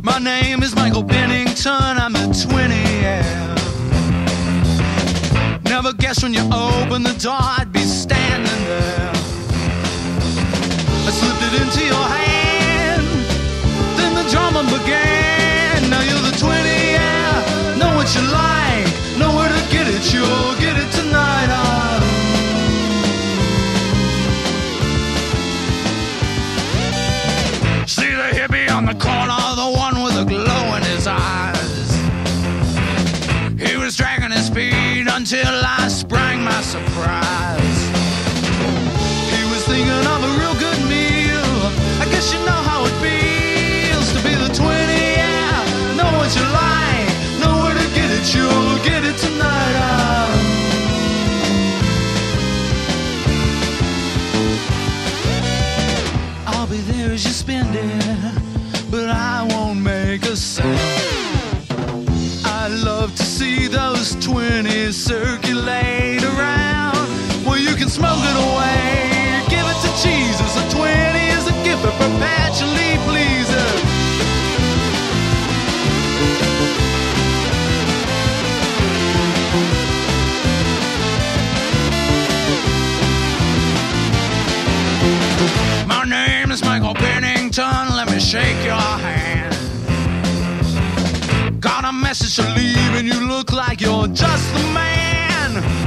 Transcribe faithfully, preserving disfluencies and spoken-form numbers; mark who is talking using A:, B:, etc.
A: My name is Michael Bennington, I'm a twenty, yeah. Never guessed when you opened the door I'd be standing there. I slipped it into your hand, then the drama began. Now you're the twenty, yeah. Know what you like, know where to get it, you'll get it tonight. Oh. See the hippie on the corner, the one with a glow in his eyes. He was dragging his feet until I sprang my surprise. He was thinking of a real good meal. I guess you know how it feels to be the twenty, yeah. Know what you like, know where to get it, you'll get it tonight. Oh. I'll be there as you spend it, but I won't make a cent. I love to see those twenties circulate around. Well, you can smoke it away, give it to Jesus. A twenty is a gift that perpetually pleases. My name is Michael Bennington, let me shake your hand. Got a message to leave and you look like you're just the man.